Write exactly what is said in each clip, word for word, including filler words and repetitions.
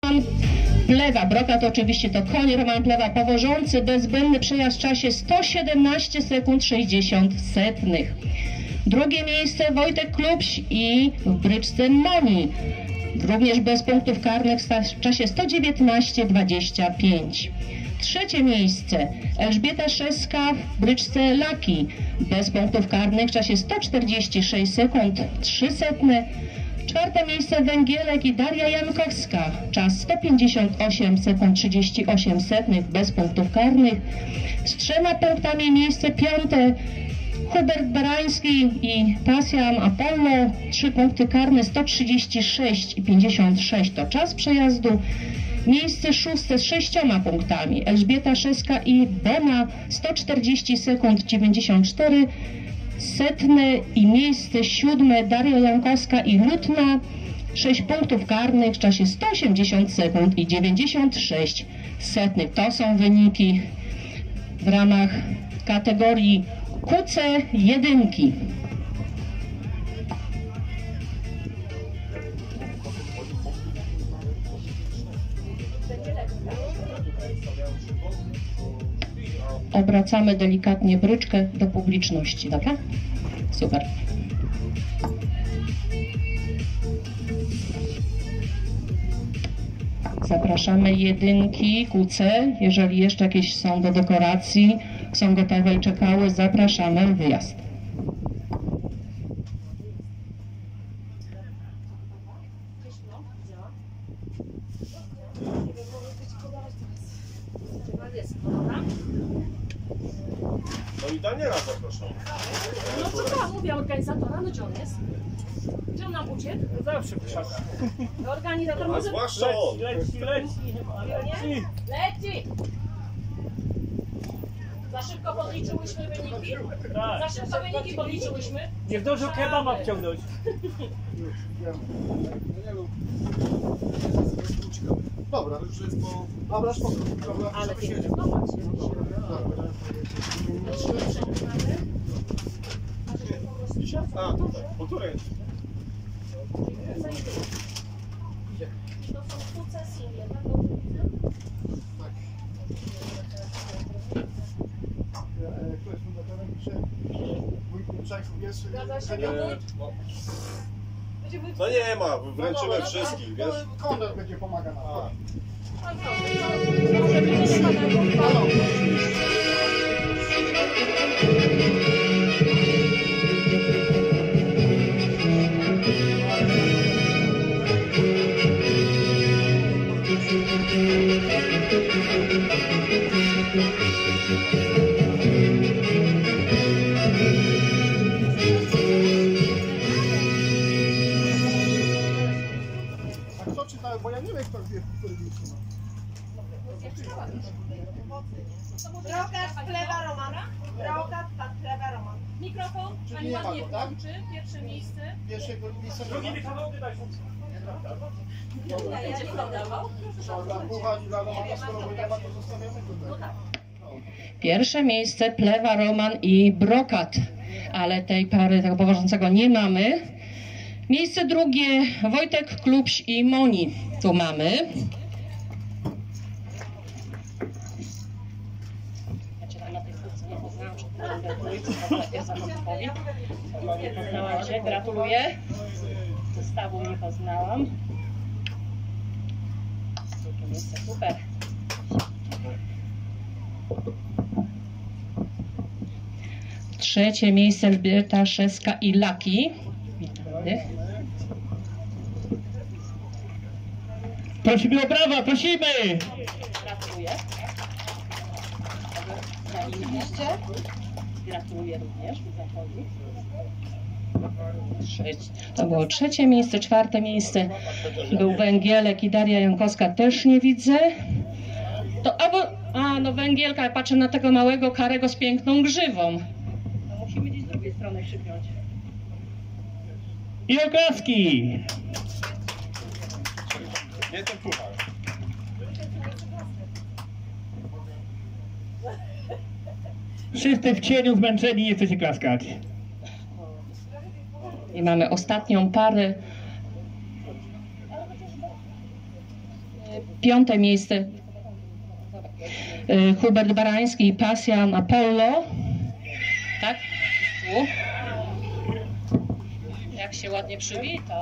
Plewa, Brokat oczywiście to koń, Roman Plewa powożący, bezbłędny przejazd w czasie sto siedemnaście sekund sześćdziesiąt setnych. Drugie miejsce Wojtek Klubś i w bryczce Moni, również bez punktów karnych w czasie sto dziewiętnaście dwadzieścia pięć. Trzecie miejsce Elżbieta Szeska w bryczce Laki, bez punktów karnych w czasie sto czterdzieści sześć sekund trzy setne. Czwarte miejsce Węgielek i Daria Jankowska, czas sto pięćdziesiąt osiem sekund trzydzieści osiem setnych, bez punktów karnych. Z trzema punktami miejsce piąte Hubert Barański i Pasjan Apollo, trzy punkty karne, sto trzydzieści sześć i pięćdziesiąt sześć to czas przejazdu. Miejsce szóste z sześcioma punktami Elżbieta Szeska i Bona, sto czterdzieści sekund dziewięćdziesiąt cztery setne i miejsce siódme Daria Jankowska i Lutna, sześć punktów karnych w czasie sto osiemdziesiąt sekund i dziewięćdziesiąt sześć setnych. To są wyniki w ramach kategorii Q C jedynki. Obracamy delikatnie bryczkę do publiczności, dobra? Super. Zapraszamy jedynki Q C, jeżeli jeszcze jakieś są do dekoracji, są gotowe i czekały, zapraszamy, wyjazd. No i Daniela zapraszam. No co tam, mówię organizatora, no gdzie on jest? Gdzie on nam uciekł? Zawsze krzaka. Organizator A może... zwłaszcza on. Leci, leci, leci. Leci! Za szybko podliczyłyśmy wyniki? Tak. Za szybko wyniki podliczyłyśmy? Nie zdążył kebaba wciągnąć. Dobra, już jest po... Dobra, spoko. Dobra, Ale żeby siedzieć. no właśnie. A, tutaj. Po której? I to są sukcesje, tak? Dobrze widzę? Tak. Kto jest fundatorem? Wójt Czajków jest? Zgadza się, Nie, wójt? no. Będzie wójt? No nie ma, wręczymy No, wszystkich, No, wiesz? Konrad będzie pomagał nam. A. Pan proszę, może być pana. A kto czytał? Bo ja nie wiem, kto wie, który miejscu ma. Brokat, Plewa, Roman. Brokat, Plewa, Roman. Mikrofon, Czyli pani nie ma ładnie go, tak? włączy, pierwsze miejsce. Pierwszego miejsca nie Drugi ma. wychował, wydaj funkcję. Będzie podawał. Trzeba puchać dla Romana, skoro go nie ma, to zostawiamy tutaj. Pierwsze miejsce Plewa, Roman i Brokat, ale tej pary tego poważącego nie mamy. Miejsce drugie Wojtek Klubś i Moni. Tu mamy. Ja cię tam na tej fotce nie poznałam, że to będę zachodowi. Nie poznałam cię, gratuluję. Zestawu nie poznałam. Drugie miejsce, super. Trzecie miejsce Elżbieta Szeska i Laki. Witamy. Prosimy o brawa, prosimy! Gratuluję. Gratuluję również. Trzecie. To było trzecie miejsce, czwarte miejsce był Węgielek i Daria Jankowska, też nie widzę. To albo, a no Węgielka, ja patrzę na tego małego karego z piękną grzywą. No musimy gdzieś z drugiej strony krzyknąć. I oklaski! Nie ten puchar. Wszyscy w cieniu zmęczeni, nie chcecie klaskać. I mamy ostatnią parę. piąte miejsce Hubert Barański i Pasjan Apollo. Tak? Tu. Jak się ładnie przywitał.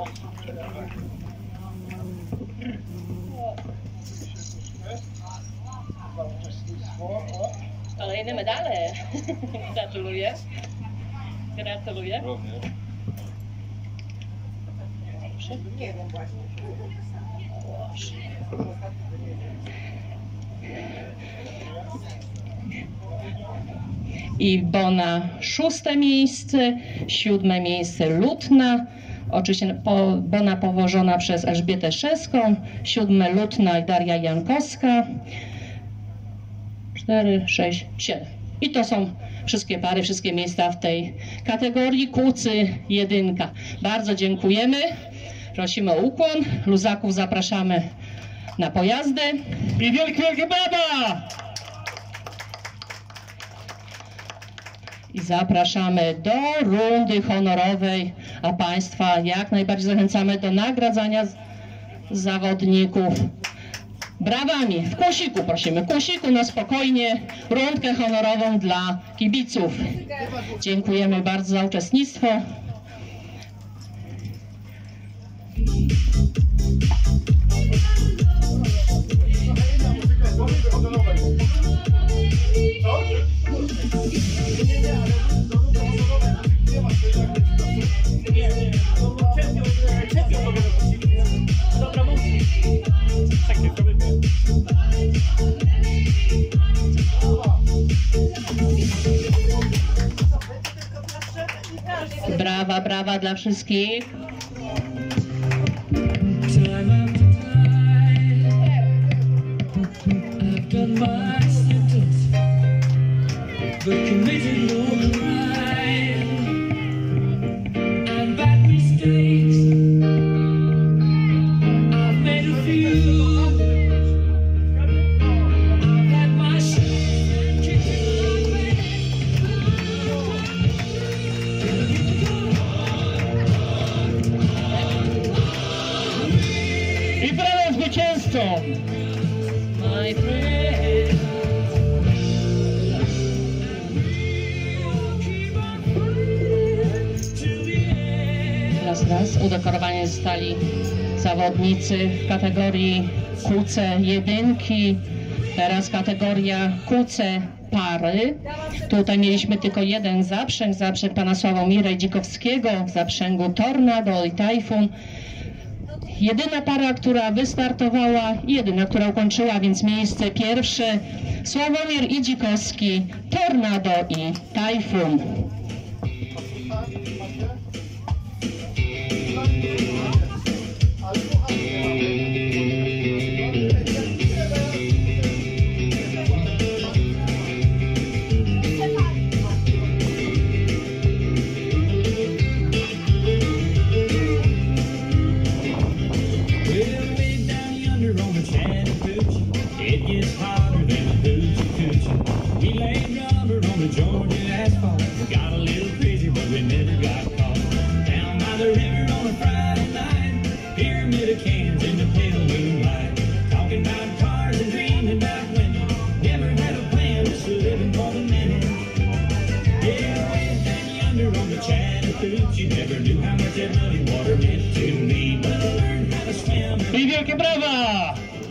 Kolejne medale. Gratuluję. Gratuluję. I Bona szóste miejsce, siódme miejsce Lutna, oczywiście po, Bona powożona przez Elżbietę Szeską, siódme Lutna i Daria Jankowska, cztery, sześć, siedem. I to są wszystkie pary, wszystkie miejsca w tej kategorii kłucy jedynka. Bardzo dziękujemy, prosimy o ukłon, luzaków zapraszamy na pojazdy. I wielkie, wielkie brawa! I zapraszamy do rundy honorowej, a Państwa jak najbardziej zachęcamy do nagradzania zawodników brawami. W kłosiku prosimy, w kłosiku na spokojnie, rundkę honorową dla kibiców. Dziękujemy bardzo za uczestnictwo. Brawa, brawa dla wszystkich. I brawo zwycięzcą! My friend. Raz, raz. Udekorowani zostali zawodnicy w kategorii kłuce jedynki. Teraz kategoria kłuce pary. Tutaj mieliśmy tylko jeden zaprzęg, zaprzęg pana Sławomira Dzikowskiego w zaprzęgu Tornado i Tajfun. Jedyna para, która wystartowała i jedyna, która ukończyła, więc miejsce pierwsze Sławomir Idzikowski, Tornado i Tajfun. I wielkie brawa!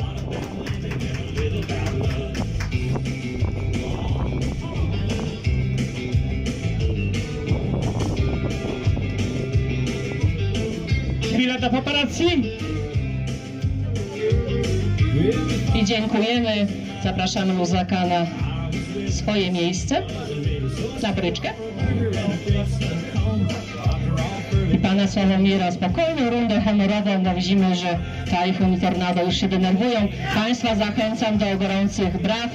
Chwila dla paparazzi. I dziękujemy. Zapraszamy luzaka na swoje miejsce, na bryczkę. I pana Sławomira spokojną rundę honorową, bo widzimy, że Tajfun i Tornado już się denerwują. Państwa zachęcam do gorących braw.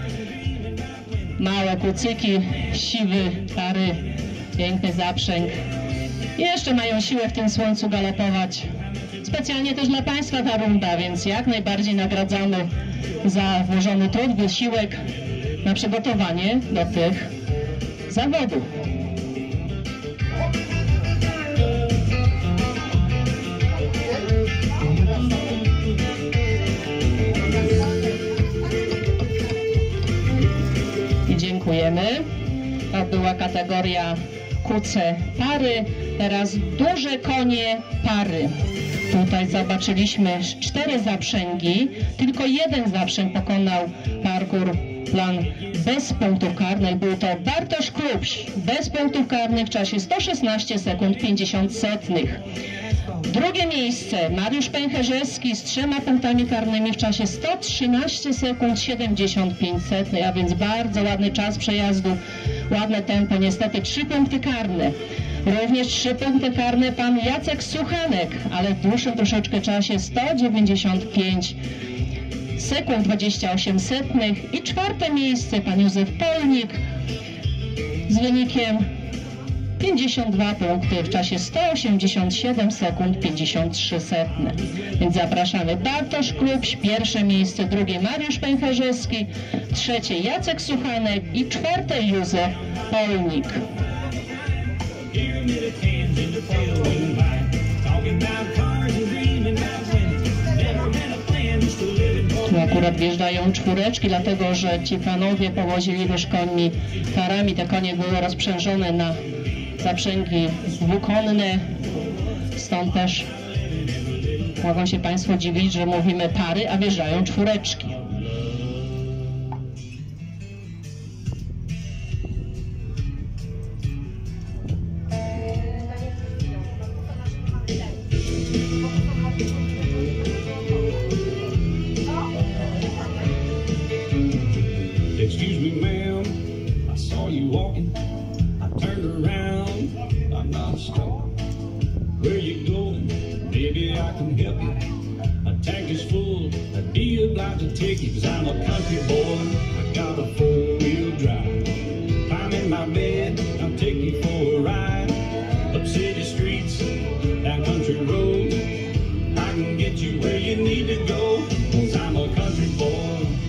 Małe kucyki, siwy, pary, piękny zaprzęg. I jeszcze mają siłę w tym słońcu galopować. Specjalnie też dla Państwa ta runda, więc jak najbardziej nagradzamy za włożony trud, wysiłek na przygotowanie do tych zawodów. Dziękujemy. To była kategoria Q C pary, teraz duże konie pary. Tutaj zobaczyliśmy cztery zaprzęgi, tylko jeden zaprzęg pokonał parkour plan bez punktów karnych. Był to Bartosz Klubś bez punktów karnych w czasie sto szesnaście sekund pięćdziesiąt setnych. Drugie miejsce Mariusz Pęcherzewski z trzema punktami karnymi w czasie sto trzynaście sekund siedemdziesiąt pięć setnych, a więc bardzo ładny czas przejazdu, ładne tempo, niestety trzy punkty karne. Również trzy punkty karne pan Jacek Suchanek, ale w dłuższym troszeczkę czasie sto dziewięćdziesiąt pięć sekund dwadzieścia osiem setnych. I czwarte miejsce pan Józef Polnik z wynikiem pięćdziesiąt dwa punkty w czasie sto osiemdziesiąt siedem sekund pięćdziesiąt trzy setne. Więc zapraszamy Bartosz Klubś, pierwsze miejsce, drugie Mariusz Pęcherzewski, trzecie Jacek Suchanek i czwarte Józef Polnik. Tu akurat wjeżdżają czwóreczki, dlatego że ci panowie powozili też końmi parami. Te konie były rozprzężone na zaprzęgi dwukonne, stąd też mogą się państwo dziwić, że mówimy pary, a wjeżdżają czwóreczki. Excuse me, ma'am, I saw you walking. I turned around, I'm not stuck. Where you going? Maybe I can help you. My tank is full, I'd be obliged to take you, cause I'm a country boy. I got a four-wheel drive. Climb in my bed, I'll take you for a ride. Up city streets, down country roads. I can get you where you need to go, cause I'm a country boy.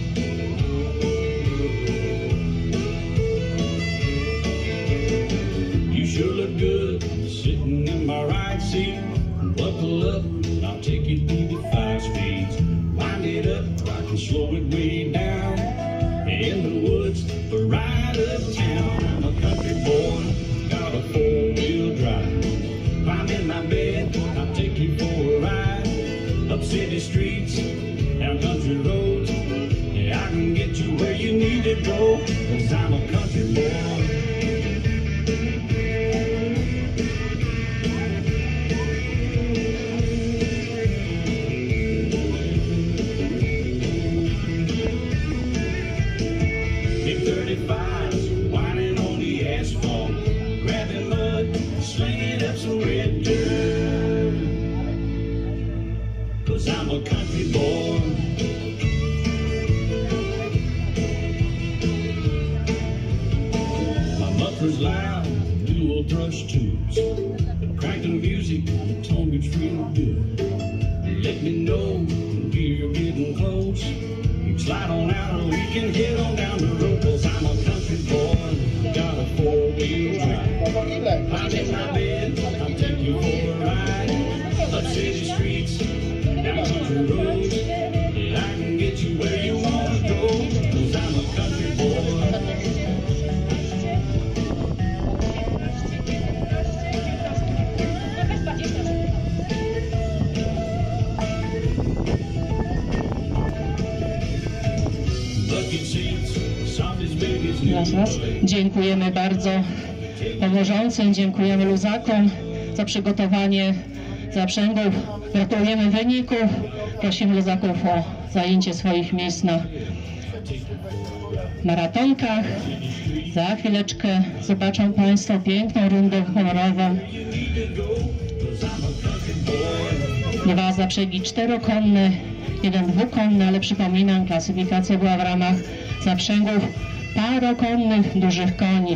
Sure look good sitting in my right seat. Buckle up, and I'll take you through the five speeds. Wind it up, I can slow it way down. In the woods, or right uptown. I'm a country boy, got a four-wheel drive. Climb in my bed, I'll take you for a ride. Up city streets, down country roads. Yeah, I can get you where you need to go, cause I'm a country boy. thirty-fives, whining on the asphalt, grabbing mud, slinging up some red dirt. Cause I'm a country boy. My muffler's loud, dual thrush tubes, cranking music, the tone gets real good. Let me know when we're getting close. Slide on out or we can head on down the road, cause I'm a country boy, got a four-wheel drive. I'm in my bed, I'll take you for a ride. Up city streets, down country roads. Yeah, I can get you where you want to go, cause I'm a country boy. Raz, raz. Dziękujemy bardzo powożącym, dziękujemy luzakom za przygotowanie zaprzęgów. Gratulujemy wyników. Prosimy luzaków o zajęcie swoich miejsc na maratonkach. Za chwileczkę zobaczą państwo piękną rundę honorową. Dwa zaprzęgi czterokonne, jeden dwukonny, ale przypominam, klasyfikacja była w ramach zaprzęgów parokonnych dużych koni.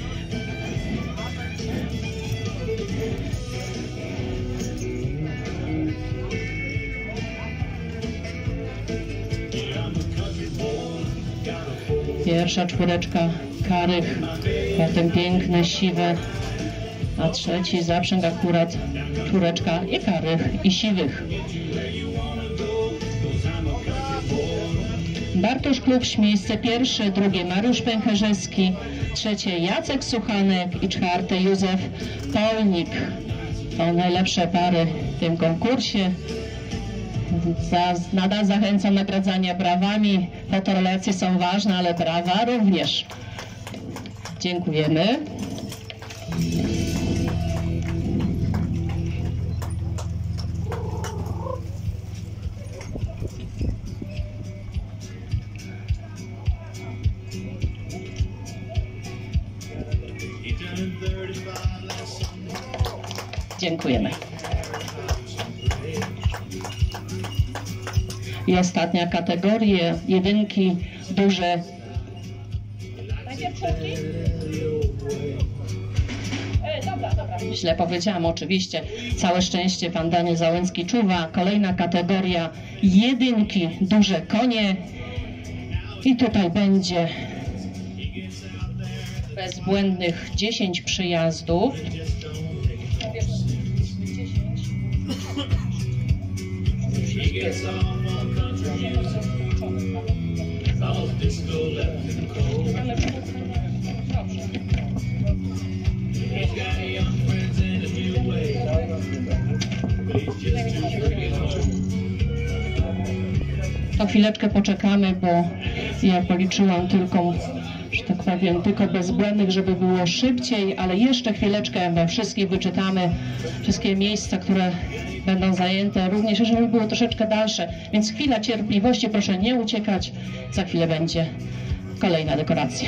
Pierwsza czwóreczka karych, potem piękne, siwe, a trzeci zaprzęg akurat czwóreczka i karych, i siwych. Bartosz Klubś, miejsce pierwsze, drugie Mariusz Pęcherzewski, trzecie Jacek Suchanek i czwarte Józef Polnik. To najlepsze pary w tym konkursie. Za, nadal zachęcam nagradzania brawami. Fotorelacje są ważne, ale brawa również. Dziękujemy. Dziękujemy. I ostatnia kategoria, jedynki duże. Źle powiedziałam, oczywiście. Całe szczęście pan Daniel Załęcki czuwa. Kolejna kategoria, jedynki duże konie. I tutaj będzie bezbłędnych dziesięć przyjazdów. To chwileczkę poczekamy, bo ja policzyłam tylko, że tak powiem, tylko bezbłędnych, żeby było szybciej, ale jeszcze chwileczkę wam wszystkich wyczytamy, wszystkie miejsca, które będą zajęte, również żeby było troszeczkę dalsze, więc chwila cierpliwości, proszę nie uciekać, za chwilę będzie kolejna dekoracja.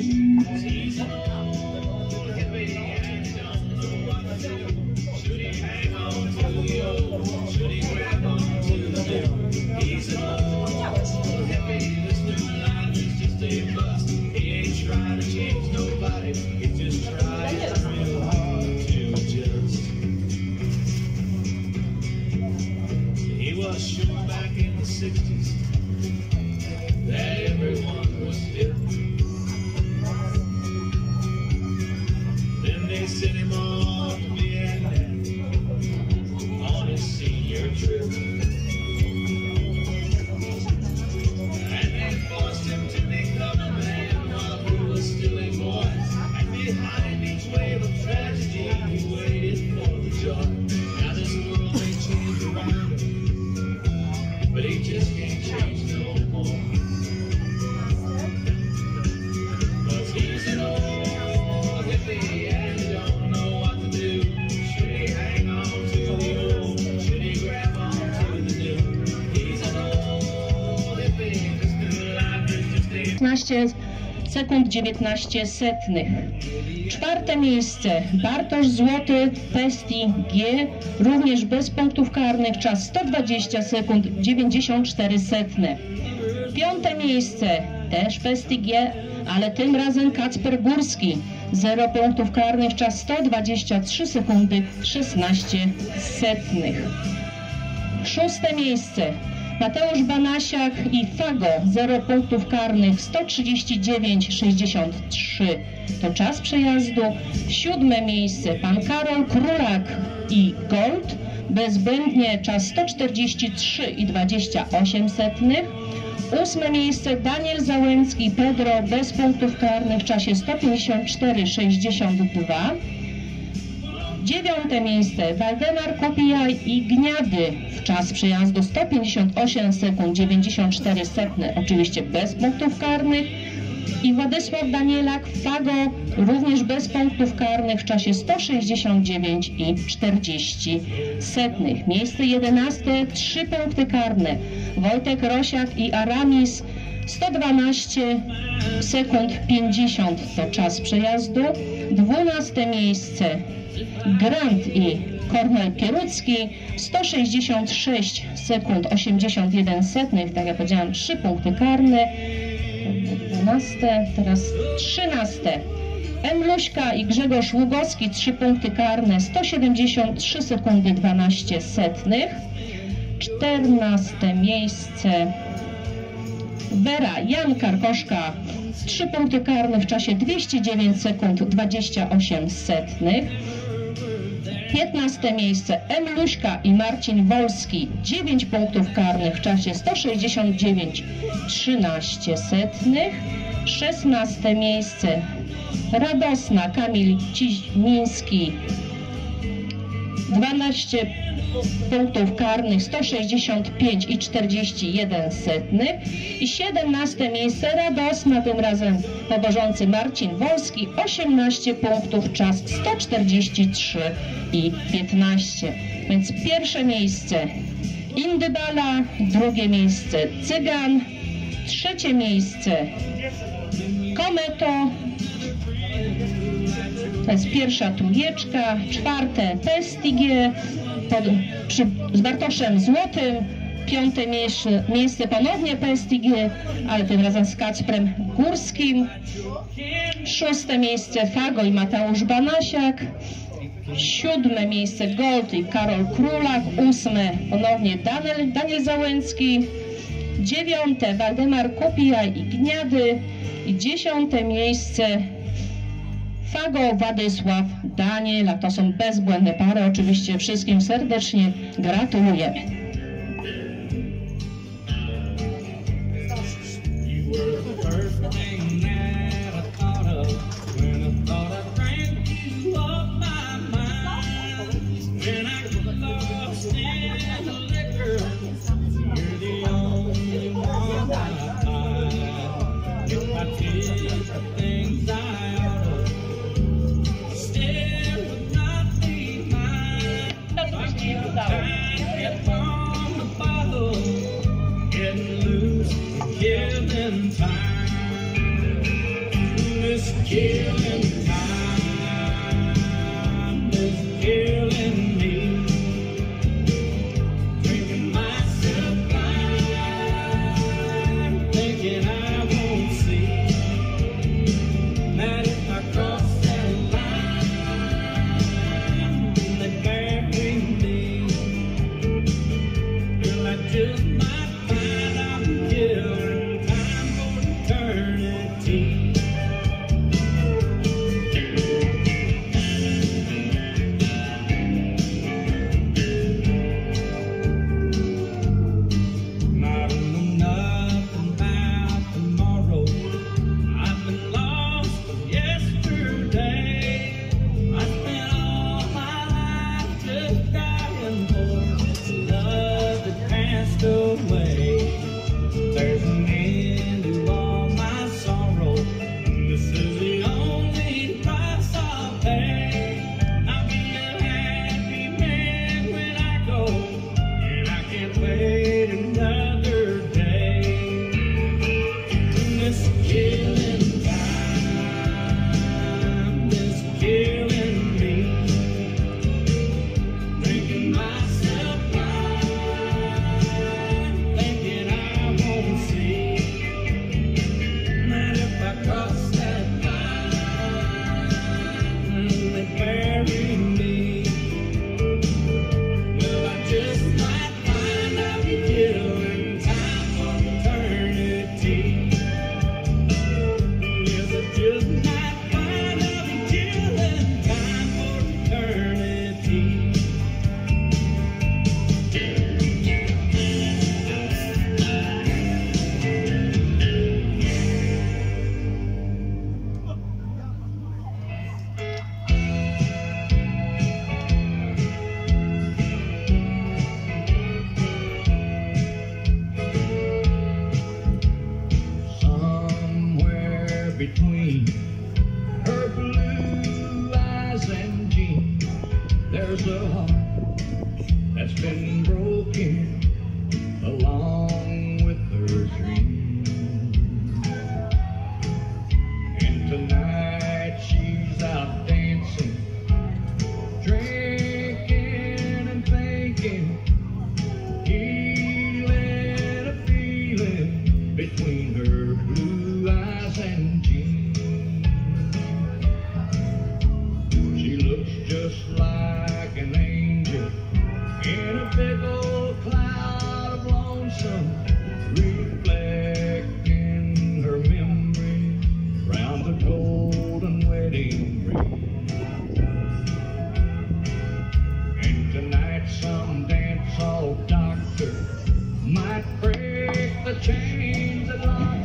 piętnaście sekund dziewiętnaście setnych. Czwarte miejsce Bartosz Złoty, Pesti G, również bez punktów karnych, czas sto dwadzieścia sekund dziewięćdziesiąt cztery setne. Piąte miejsce też Pesti G, ale tym razem Kacper Górski, zero punktów karnych, czas sto dwadzieścia trzy sekundy szesnaście setnych. Szóste miejsce Mateusz Banasiak i Fago, zero punktów karnych, sto trzydzieści dziewięć sześćdziesiąt trzy to czas przejazdu. Siódme miejsce pan Karol Królak i Gold, bezbłędnie czas sto czterdzieści trzy i dwadzieścia osiem setnych. Ósme miejsce Daniel Załęcki Pedro, bez punktów karnych, w czasie sto pięćdziesiąt cztery sześćdziesiąt dwa. Dziewiąte miejsce Waldemar Kopijaj i Gniady, w czas przejazdu sto pięćdziesiąt osiem sekund dziewięćdziesiąt cztery setne, oczywiście bez punktów karnych. I Władysław Danielak Fago, również bez punktów karnych, w czasie sto sześćdziesiąt dziewięć i czterdzieści setnych. Miejsce jedenaste, trzy punkty karne Wojtek Rosiak i Aramis, sto dwanaście sekund pięćdziesiąt to czas przejazdu. Dwunaste miejsce Grant i Kornel Pierucki, sto sześćdziesiąt sześć sekund osiemdziesiąt jeden setnych, tak jak powiedziałam, trzy punkty karne. dwanaste, teraz trzynaste Emluśka i Grzegorz Ługowski, trzy punkty karne, sto siedemdziesiąt trzy sekundy dwanaście setnych. czternaste miejsce Wera Jan Karkoszka, trzy punkty karne w czasie dwieście dziewięć sekund dwadzieścia osiem setnych. piętnaste miejsce Emluśka i Marcin Wolski, dziewięć punktów karnych w czasie sto sześćdziesiąt dziewięć trzynaście setnych. szesnaste miejsce Radosna Kamil Ciźmiński, dwanaście punktów karnych sto sześćdziesiąt pięć i czterdzieści jeden setnych. I siedemnaste miejsce Radosna, tym razem pobożący Marcin Wolski, osiemnaście punktów, czas sto czterdzieści trzy i piętnaście. Więc pierwsze miejsce Indybala, drugie miejsce Cygan, trzecie miejsce Kometo, to jest pierwsza trójeczka, czwarte Pestige pod, przy, z Bartoszem Złotym, piąte miejsce, miejsce ponownie Pestige, ale tym razem z Kacprem Górskim, szóste miejsce Fago i Mateusz Banasiak, siódme miejsce Gold i Karol Królak, ósme ponownie Daniel, Daniel Załęcki, dziewiąte Waldemar Kopijaj i Gniady i dziesiąte miejsce Fago Władysław Daniel. A to są bezbłędne pary. Oczywiście wszystkim serdecznie gratulujemy.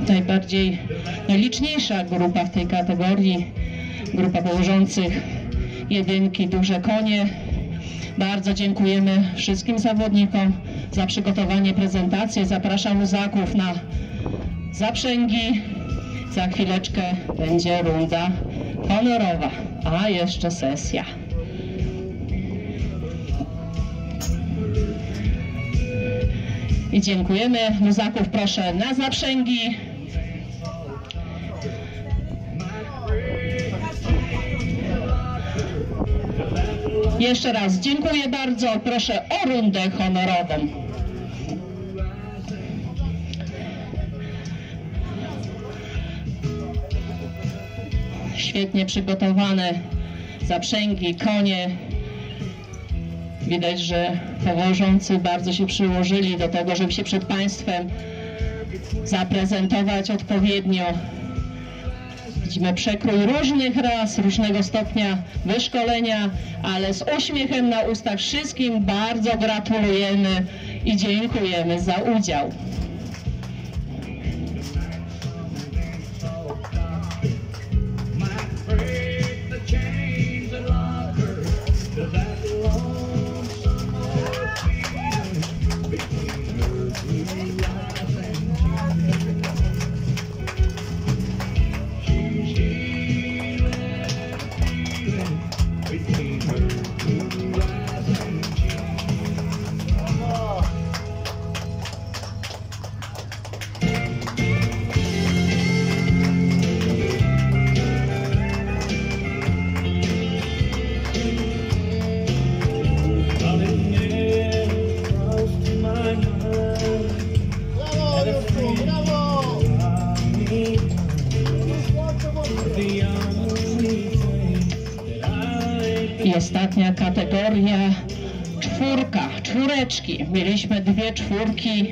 najbardziej, najliczniejsza grupa w tej kategorii, grupa położących jedynki, duże konie. Bardzo dziękujemy wszystkim zawodnikom za przygotowanie prezentacji. Zapraszam luzaków na zaprzęgi. Za chwileczkę będzie runda honorowa, a jeszcze sesja. I dziękujemy. Luzaków proszę na zaprzęgi. Jeszcze raz dziękuję bardzo. Proszę o rundę honorową. Świetnie przygotowane zaprzęgi, konie. Widać, że położący bardzo się przyłożyli do tego, żeby się przed Państwem zaprezentować odpowiednio. Widzimy przekrój różnych ras, różnego stopnia wyszkolenia, ale z uśmiechem na ustach wszystkim bardzo gratulujemy i dziękujemy za udział. I ostatnia kategoria, czwórka, czwóreczki. Mieliśmy dwie czwórki.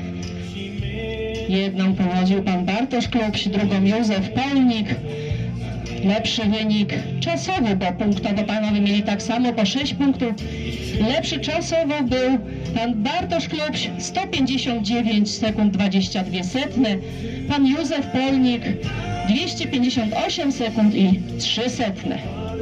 Jedną prowadził pan Bartosz Klubś, drugą Józef Polnik. Lepszy wynik czasowy, bo punktowo panowie mieli tak samo po sześć punktów. Lepszy czasowo był pan Bartosz Klubś, sto pięćdziesiąt dziewięć sekund dwadzieścia dwie setne. Pan Józef Polnik, dwieście pięćdziesiąt osiem sekund i trzy setne.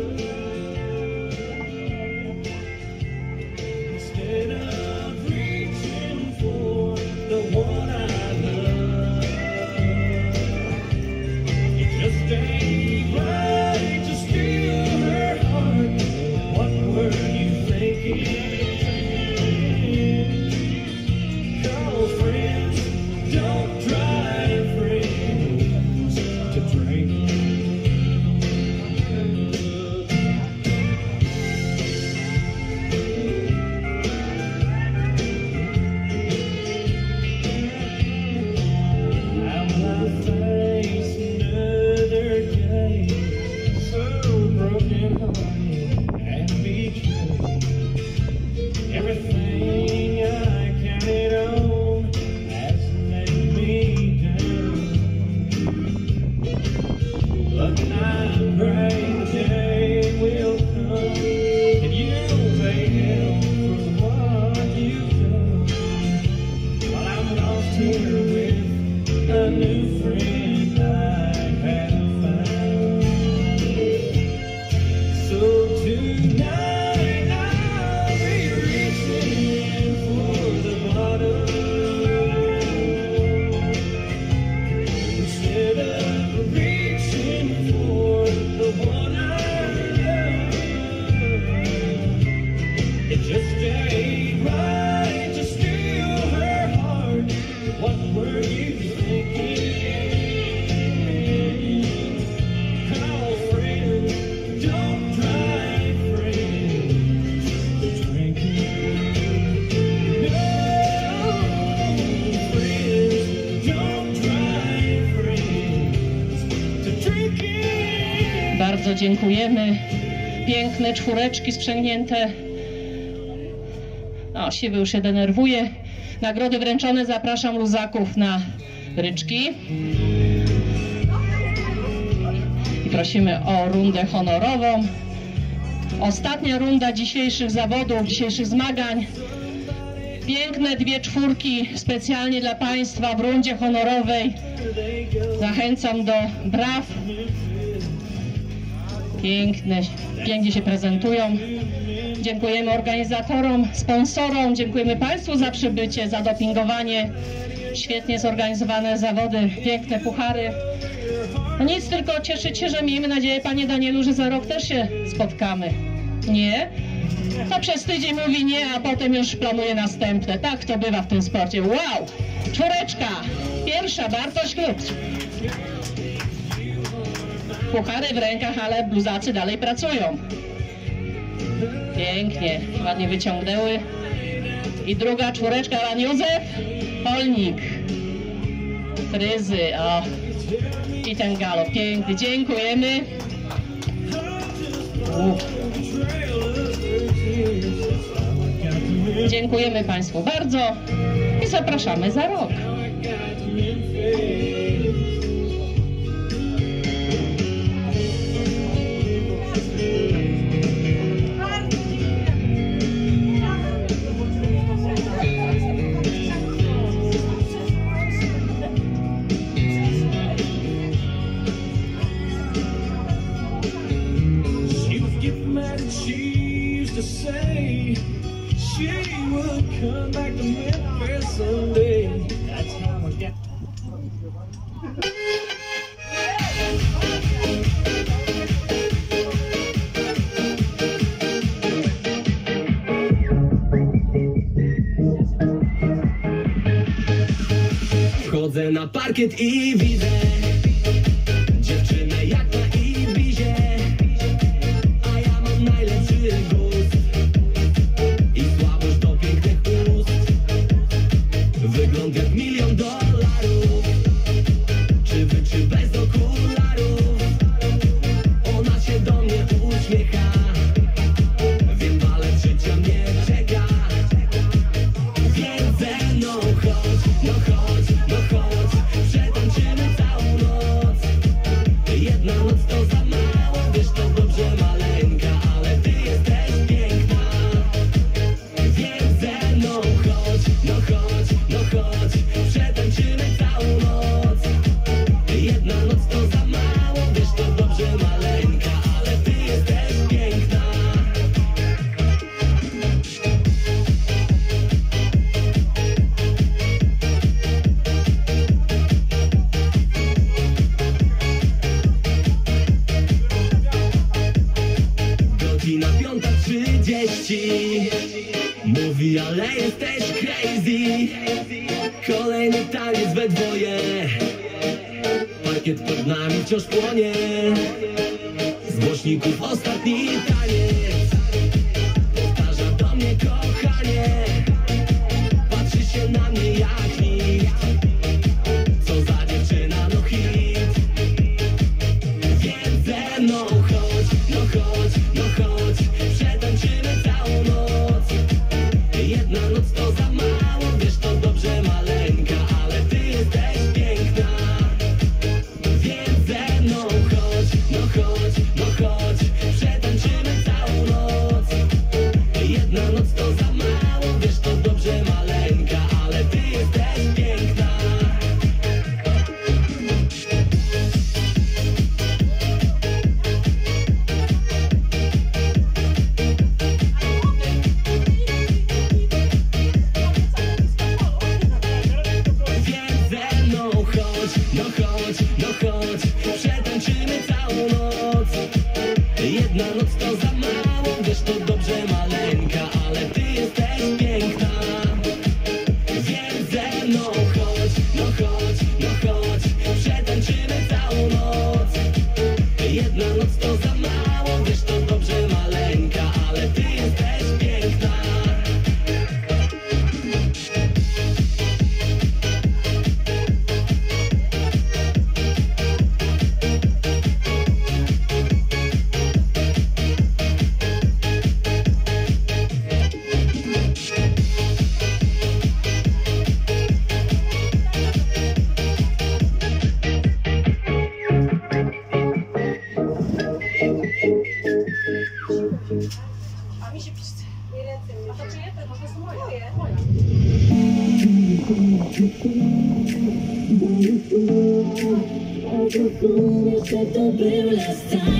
Bardzo dziękujemy. Piękne czwóreczki sprzęgnięte. O, siwy już się denerwuje. Nagrody wręczone. Zapraszam luzaków na ryczki. I prosimy o rundę honorową. Ostatnia runda dzisiejszych zawodów, dzisiejszych zmagań. Piękne dwie czwórki specjalnie dla Państwa w rundzie honorowej. Zachęcam do braw. Piękne, pięknie się prezentują. Dziękujemy organizatorom, sponsorom, dziękujemy Państwu za przybycie, za dopingowanie. Świetnie zorganizowane zawody, piękne puchary. No nic, tylko cieszyć się, że miejmy nadzieję, Panie Danielu, że za rok też się spotkamy. Nie? To przez tydzień mówi nie, a potem już planuje następne. Tak to bywa w tym sporcie. Wow! Czwóreczka! Pierwsza, Bartosz Klubś. Puchary w rękach, ale bluzacy dalej pracują. Pięknie, ładnie wyciągnęły. I druga czwóreczka, Pan Józef Polnik. Fryzy, o. I ten galop, piękny. Dziękujemy. Uf. Dziękujemy Państwu bardzo i zapraszamy za rok. Come back to Memphis someday. That's how I got. Wchodzę na parkiet i widzę dziewczynę jak na Ibizie, a ja mam najlepszy gust i słabość do pięknych ust. Wygląd jak milion dolarów, czy wy, czy bez okularów. Ona się do mnie uśmiecha, wiem, balet życia mnie czeka. Więc ze mną chodź, no chodź, no chodź, przetańczymy całą noc. Jedna noc to za mało, wiesz to dobrze maleńka, ale ty jesteś piękna. Więc ze mną chodź, no chodź, no chodź, przetańczymy całą noc. Jedna noc to za mało, wiesz to dobrze maleńka, ale ty jesteś piękna. Godzina piąta trzydzieści. Mówi, ale jesteś crazy. Kolejny taniec we dwoje. Parkiet pod nami wciąż płonie. Z głośników ostatni taniec. Powtarza do mnie kochanie. Patrzy się na mnie jak nikt. Co za dziewczyna, no hit. Więc ze mną chodź, no chodź, no chodź, przetańczymy całą noc. Jedna noc to za mało, wiesz to dobrze maleńka, ale ty jesteś piękna. Więc ze mną chodź, no chodź, no chodź, przetańczymy całą noc. Jedna noc to za mało, wiesz to dobrze maleńka, ale ty jesteś piękna. Więc ze mną chodź, no chodź, no chodź, przetańczymy całą noc. Jedna noc to za mało, wiesz to dobrze maleńka, ale ty jesteś piękna. Więc ze mną chodź, no chodź, no chodź, przetańczymy całą noc. Jedna noc to za mało, wiesz to dobrze maleńka, ale ty jesteś piękna. Albo jak to był last time.